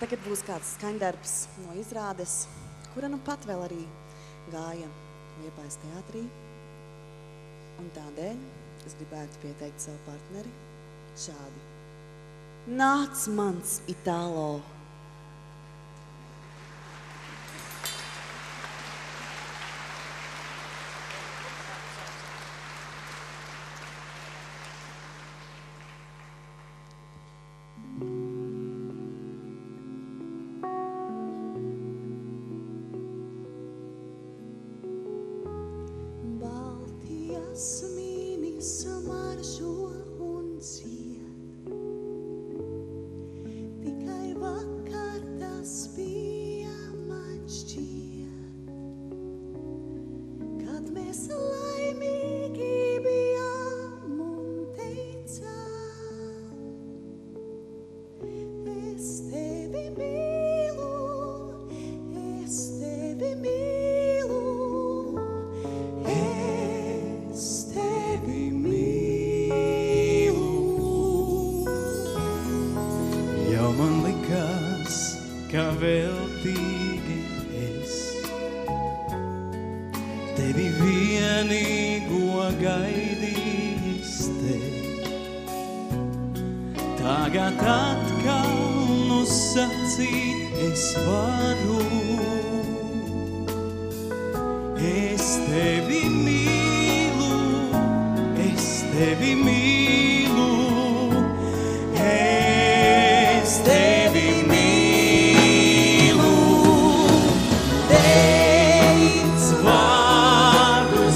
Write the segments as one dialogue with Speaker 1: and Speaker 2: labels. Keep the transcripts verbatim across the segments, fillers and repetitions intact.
Speaker 1: Tagad būs kāds skaņdarbs no izrādes, kura nu pat vēl arī gāja Liepājas teātrī. Un tādēļ es gribētu pieteikt savu partneri šādi. Nāc mans Itālo!
Speaker 2: Jasmīnis maršo un ciet, tikai vakar tas bija man šķiet, kad mēs laimīgi bijām un teicām, es tevi mīlu, es tevi mīlu.
Speaker 3: Man likās, ka veltīgi es tevi vienīgo gaidījis te. Tagad atkal nu sacīt es varu, es tevi mīlu, es tevi mīlu. Es tevi mīlu, teic vārdus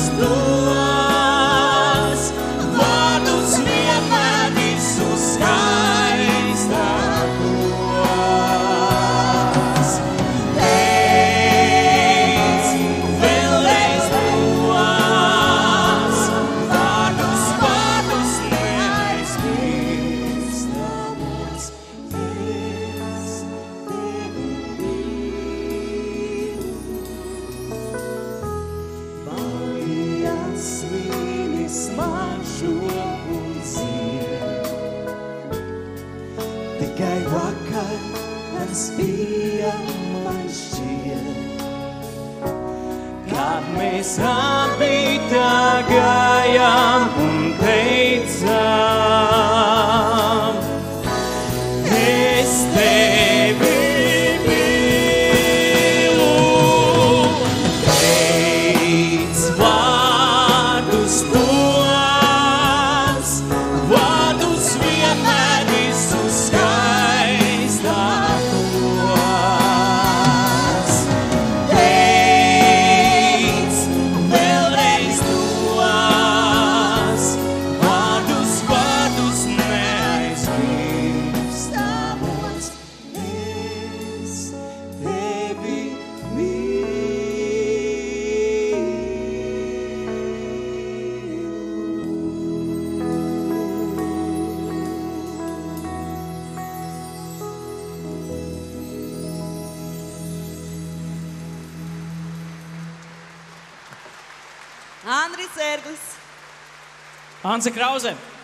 Speaker 3: tos, vārdus vienmēr visu skaistākos. Teic vēlreiz tos, vārdus, vārdus neaizmirstamos. Jasmīnis maršo un zied, tikai vakar tas bija man šķiet, kad mēs abi tā gājām un teicām, es tevi mīlu, teic vārdus tos, vārdus vienmēr visu skaistākos. Teic vēlreiz tos, vārdus, vārdus neaizmirstamos. Es tevi mīlu.
Speaker 1: Andris Ērglis.
Speaker 3: Anse Krause.